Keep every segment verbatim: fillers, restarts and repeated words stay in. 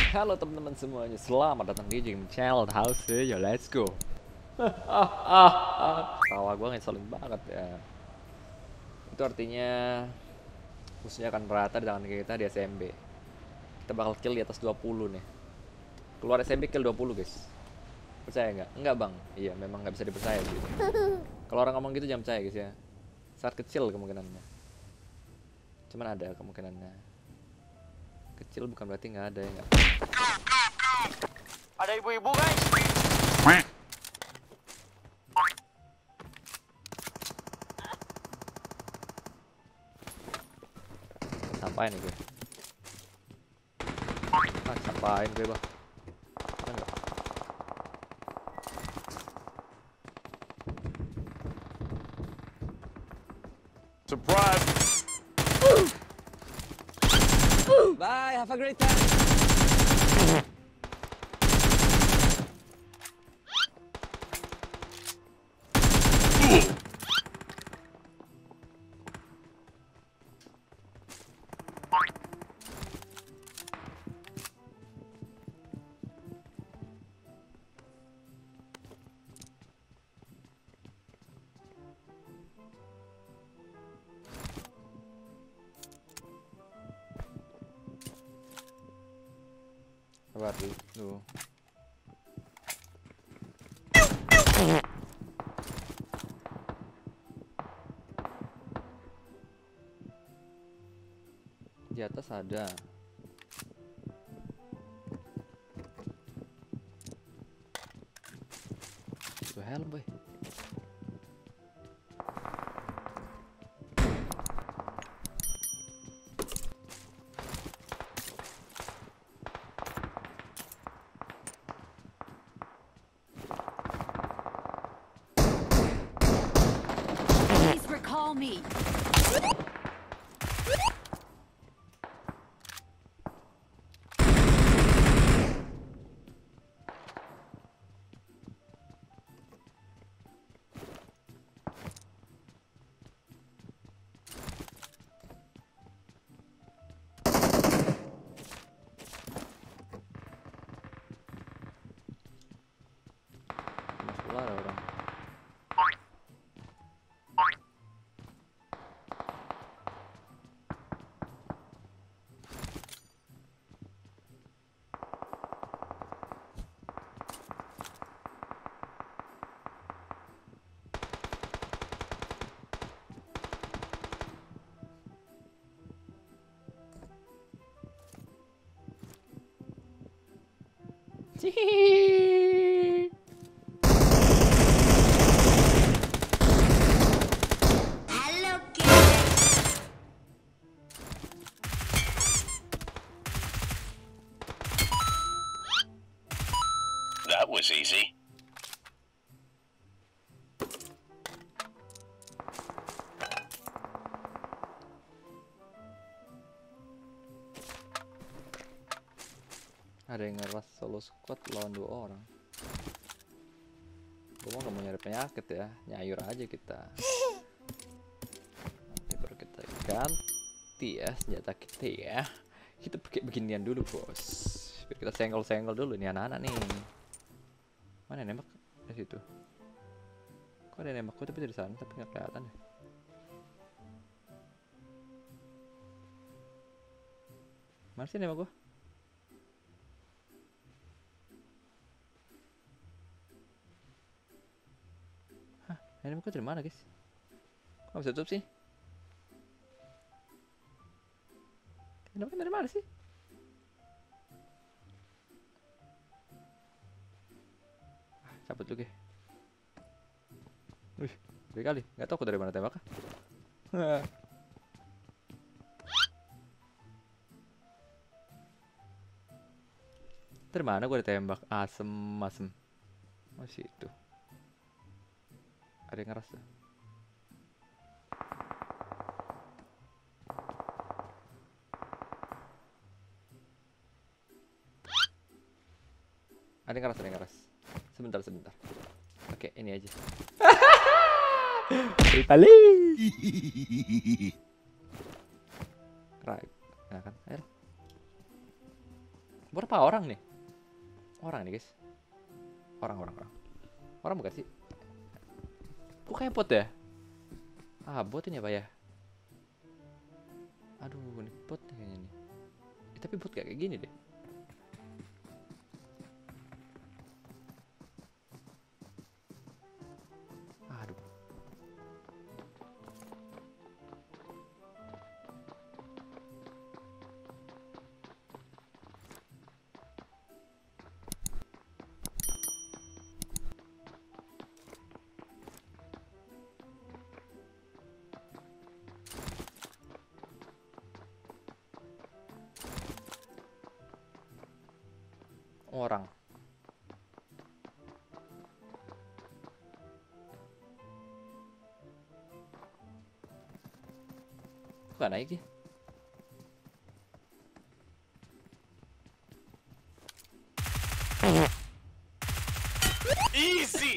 Halo teman-teman semuanya, selamat datang di Game Channel House ya, let's go. Tawa gue ngeselin banget ya. Itu artinya musuhnya akan merata di tangan kita di S M B. Kita bakal kill di atas dua puluh nih. Keluar S M B kill dua puluh guys. Percaya nggak? Enggak bang. Iya memang nggak bisa dipercaya gitu. Kalau orang ngomong gitu jangan percaya guys ya. Sangat kecil kemungkinannya. Cuman ada kemungkinannya. Kecil bukan berarti nggak ada ya nggak. Ada ibu-ibu guys. Sampain nih gue. Ah, sampain gue bang. Ada nggak? Surprise. Bye, have a great time. Sabar dulu. Di atas ada. Itu helm boy. Please recall me. Masuklah ada orang. Cihihi. Hello, kid. That was easy. Ada yang ngeras solo squad lawan dua orang. Gue mau gak mau nyari penyakit ya, nyayur aja kita. Nanti baru kita ganti ya senjata kita ya. Kita pakai beginian dulu bos. Biar kita senggol-senggol dulu nih anak-anak nih. Mana yang nembak? Di situ. Kok ada yang nembak gue tapi dari sana tapi nggak kelihatan deh. Mana sih nembak gue? Ini muka dari mana guys? Kok bisa tutup sih? Ini muka dari mana sih? Ah, cabut dulu guys. Wih, gede kali. Gak tau aku dari mana tembaknya. Dari mana gue ditembak? Asem, asem. Oh situ. Ada yang ngeras tuh. Ada yang ngeras, ada yang ngeras. Sebentar, sebentar. Oke, ini aja. Paling. Right. Nah kan, ayo. Berapa orang nih? Orang nih guys. Orang orang orang. Orang bukan sih? Kok kayak bot ya? Ah bot ini apa ya? Aduh ini bot nih kayaknya nih. Eh, tapi bot gak kayak gini deh. Aduh. Orang. Kok gak naik sih? Easy!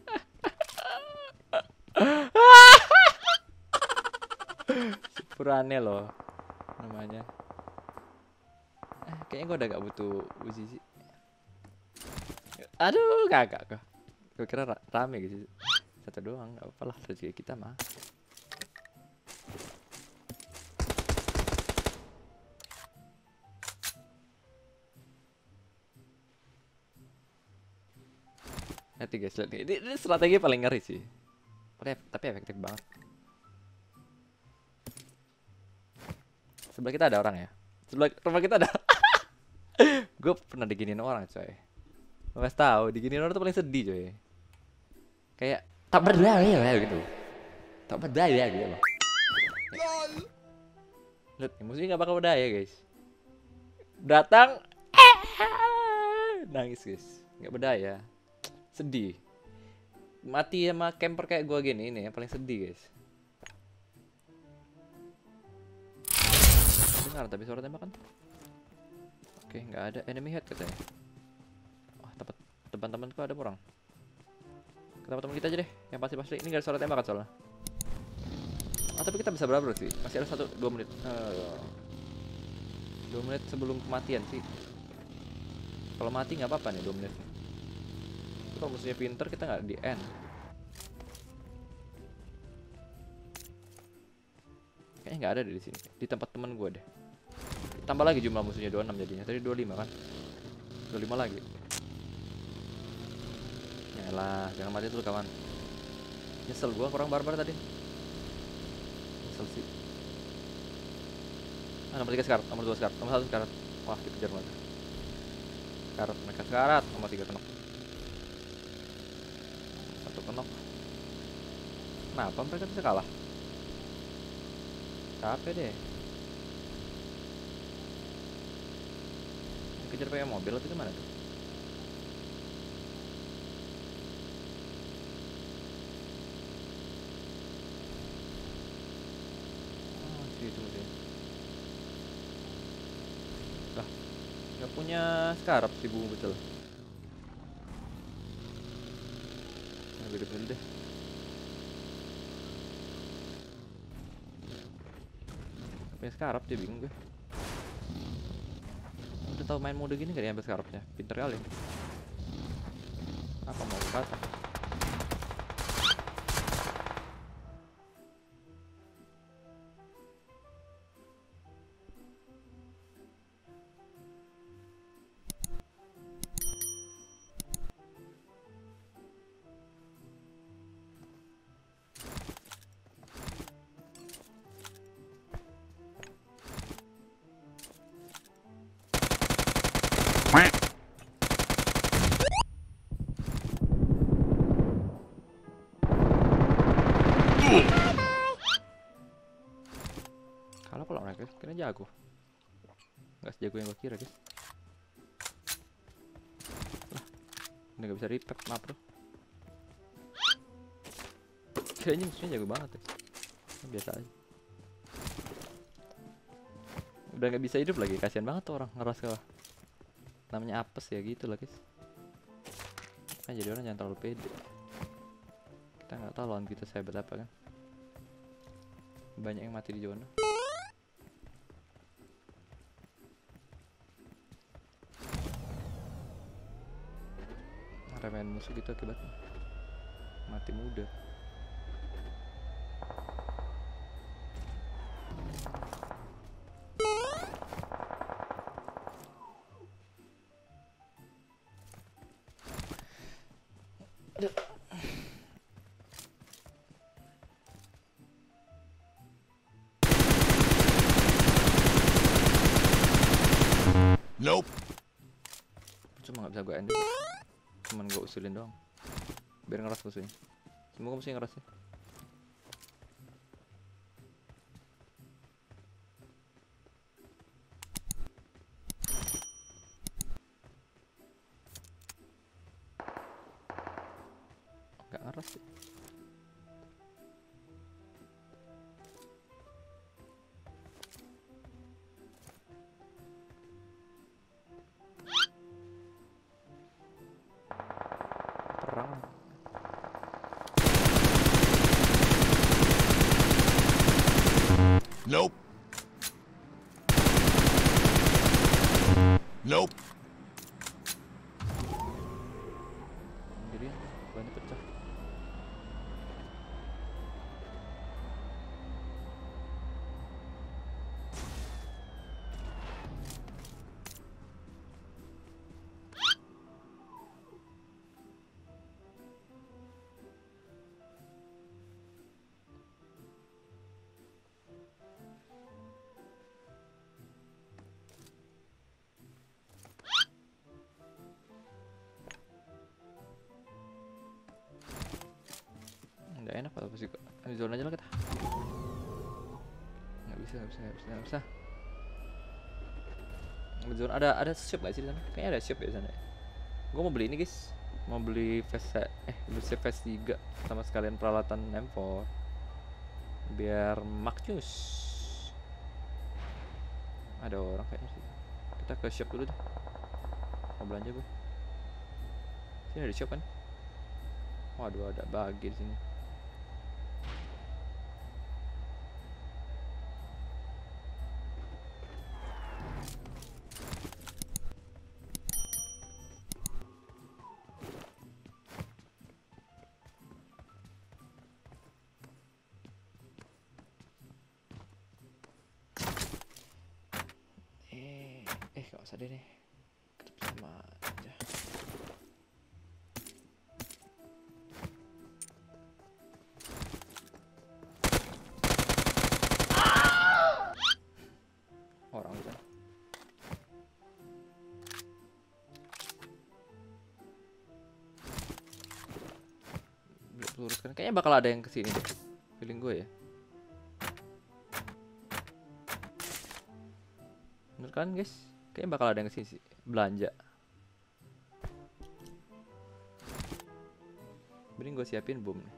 Purane loh namanya. Eh, kayaknya gue udah gak butuh uji sih. Aduh, kagak kok. Gue kira ra rame gitu. Satu doang, gak apa-apa lah rezeki kita mah. Lihat nih guys, lihat nih. Ini, ini strategi paling ngeri sih. Tapi, tapi efektif banget. Sebelah kita ada orang ya. Sebelah rumah kita ada. Gue pernah diginiin orang coy. Gue kasih tahu diginiin orang tuh paling sedih coy. Kayak tak berdaya ya gitu. Tak berdaya gitu loh. Lihat, musuhnya nggak bakal berdaya guys. Datang, nangis guys, nggak berdaya. Sedih. Mati sama camper kayak gue gini ini ya paling sedih guys. Dengar tapi suara tembakan. Oke, nggak ada enemy head katanya. Wah, tempat depan temanku ada orang. Ke tempat teman kita aja deh, yang pasti-pasti. Ini nggak ada suara tembakan soalnya. Ah, tapi kita bisa berapa sih? Masih ada satu dua menit. Uh, dua menit sebelum kematian sih. Kalau mati nggak apa-apa nih dua menit. Tapi kalau musuhnya pinter kita nggak di end. Kayaknya nggak ada di sini. Di tempat teman gue deh. Tambah lagi jumlah musuhnya dua puluh enam jadinya. Tadi dua puluh lima kan? dua puluh lima lagi. Yalah, jangan mati dulu kawan. Nyesel gua kurang barbar tadi. Nyesel sih. Ah, nomor tiga sekarat, nomor dua sekarat, nomor satu sekarat. Wah, dikejar mereka. Sekarat, mereka sekarat, nomor tiga kenok. Satu kenok. Kenapa mereka bisa kalah? Capek deh. Kejar pakai mobil atau gimana tuh? Oh, situ deh. Lah, nggak punya skarap sih bu betul. Nah, beda dulu deh. Nggak punya skarap dia bingung gue. Udah tahu main mode gini gak diambil skarapnya? Pinter kali. Apa mau kata? Kalah pula mereka, kira jago. Gak sejago yang gue kira guys. Lah, ini gak bisa repack, maaf bro. Kayaknya musuhnya jago banget ya. Biasa aja. Udah gak bisa hidup lagi, kasihan banget tuh orang ngeras kalah. Namanya apes ya gitu lah guys. Kan jadi orang jangan terlalu pede. Kita nggak tahu lawan kita sehebat apa kan. Banyak yang mati di zona. musuh gitu akibatnya. Mati muda. Nope. Cuma nggak bisa gue end. Cuman gue usulin doang. Biar ngeras musuhnya. Semoga musuhnya ngeras ya. Nggak ngeras sih. Perang. Nope. Nope. Jadi bannya pecah. Nggak enak kalau pasti di zona aja lah kita. Nggak bisa, nggak bisa, nggak bisa, nggak bisa. Di zona ada ada shop nggak sih di sana? Kayaknya ada shop ya di sana. Gue mau beli ini guys, mau beli vest eh beli vest tiga sama sekalian peralatan M empat biar Magnus. Ada orang kayaknya sih. Kita ke shop dulu deh. Mau belanja gue. Sini ada shop kan? Waduh ada bagi di sini. Eh, eh gak usah deh nih. Kita sama aja. Orang kan. Luruskan. Kayaknya bakal ada yang kesini deh. Feeling gue ya. Bener kan guys? Kayaknya bakal ada yang kesini sih. Belanja. Mending gue siapin bom nih.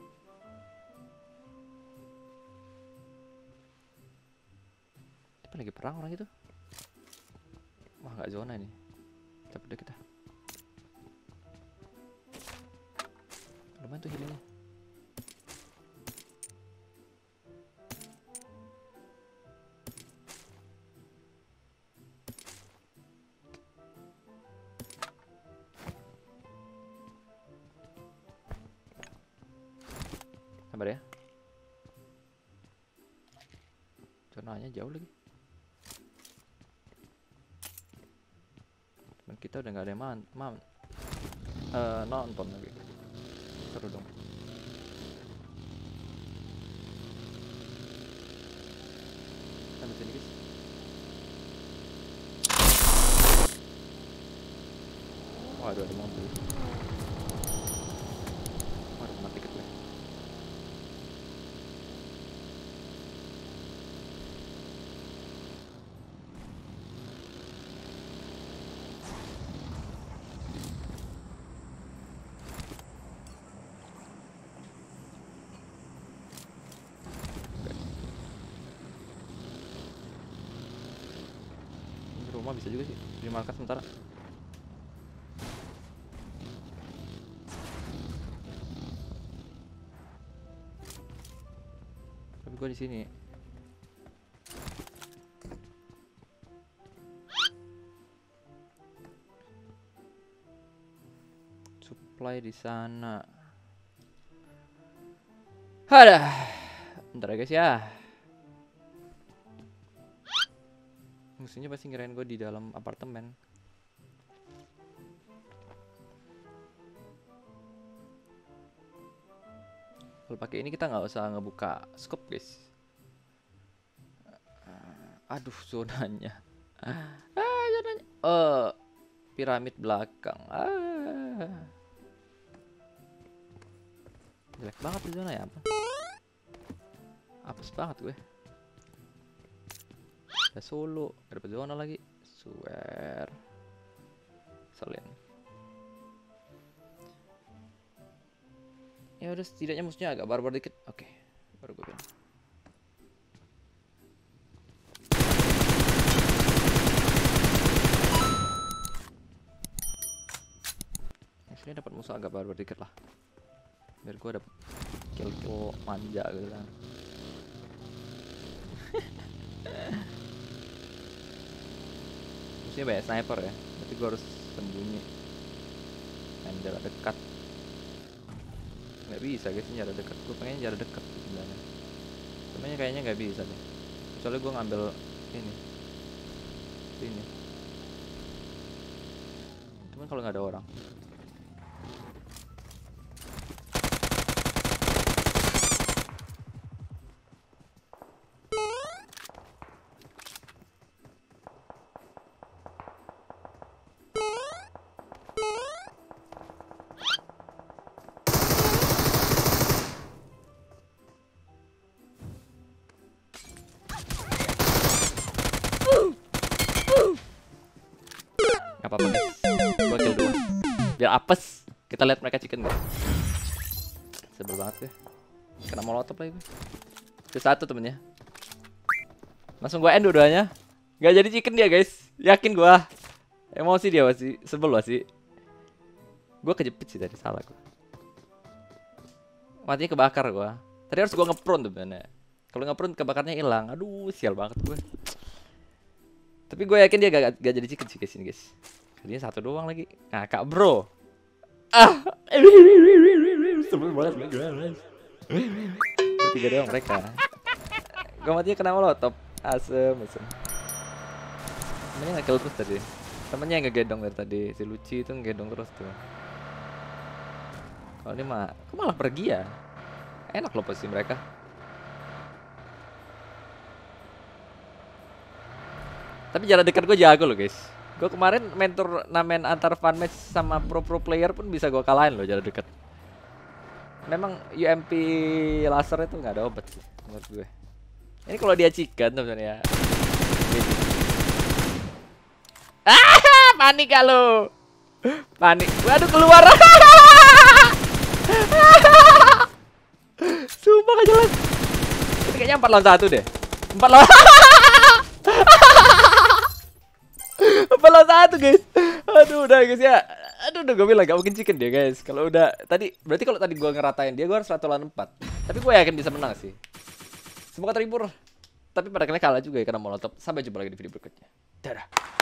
Apa lagi perang orang itu? Wah nggak zona ini. Cepet deh kita. Lumayan tuh healingnya. Sabar ya. Zonanya jauh lagi. Teman kita udah nggak ada yang man, man. Uh, nonton lagi. Seru dong. Sampai sini guys. Waduh ada mobil. Waduh mati tiket gue. Rumah bisa juga sih di markas sementara. Tapi gua di sini. Supply supply di sana. Ada. Bentar ya guys ya. Musuhnya pasti ngirain gue di dalam apartemen. Kalau pakai ini kita nggak usah ngebuka scope guys. Aduh zonanya. Ah zonanya. Oh piramid belakang. Ah. Jelek banget di zona ya apa? Apes banget gue. Udah solo, gak dapet zona lagi. Swear. Selin. Ya udah setidaknya musuhnya agak barbar dikit. Oke, okay. Baru gue bilang. Musuhnya dapat musuh agak barbar dikit lah. Biar gue dapet kill-kill manja gitu kan. Musuhnya banyak sniper ya. Berarti gue harus sembunyi. Main jarak dekat. Nggak bisa guys jarak dekat. Gue pengen jarak dekat sebenarnya. Sebenarnya kayaknya nggak bisa deh. Soalnya gue ngambil ini. Ini. Cuman kalau nggak ada orang. Gak apa-apa guys, gua kill dua biar apes. Kita lihat mereka chicken gak. Sebel banget ya. Kena molotov lagi gue. Itu satu temennya. Langsung gua end dua-duanya. Gak jadi chicken dia guys. Yakin gua. Emosi dia pasti. Sebel pasti. Gua kejepit sih tadi, salah gua. Matinya kebakar gua. Tadi harus gua ngeprone tuh bener. Kalau ngeprone kebakarnya hilang. Aduh sial banget gue. Tapi gue yakin dia gak, gak jadi chicken sih guys ini guys. Kalinya satu doang lagi. Ngakak bro. Ah. Sebel banget guys. Tiga doang mereka. Gue matinya kena molotov. Asem asem. Temennya nge-kill terus tadi. Temennya yang ngegedong dari tadi. Si Luci itu ngegedong terus tuh. Kalau ini mah kok malah pergi ya. Enak loh posisi mereka. Tapi jarak dekat gue jago loh guys. Gue kemarin main turnamen antar fan match sama pro pro player pun bisa gue kalahin loh jarak dekat. Memang U M P laser itu nggak ada obat sih menurut gue. Ini kalau dia chicken sebenarnya. Ah, panik gak lo? Panik. Waduh keluar. Sumpah gak jelas. Ini kayaknya empat lawan satu deh. Empat lawan. Empat satu guys. Aduh udah guys ya. Aduh udah gue bilang gak mungkin chicken dia guys. Kalau udah tadi berarti kalau tadi gue ngeratain dia gue harus satu lawan empat. Tapi gue yakin bisa menang sih. Semoga terhibur. Tapi pada kalian kalah juga ya karena molotov. Sampai jumpa lagi di video berikutnya. Dadah.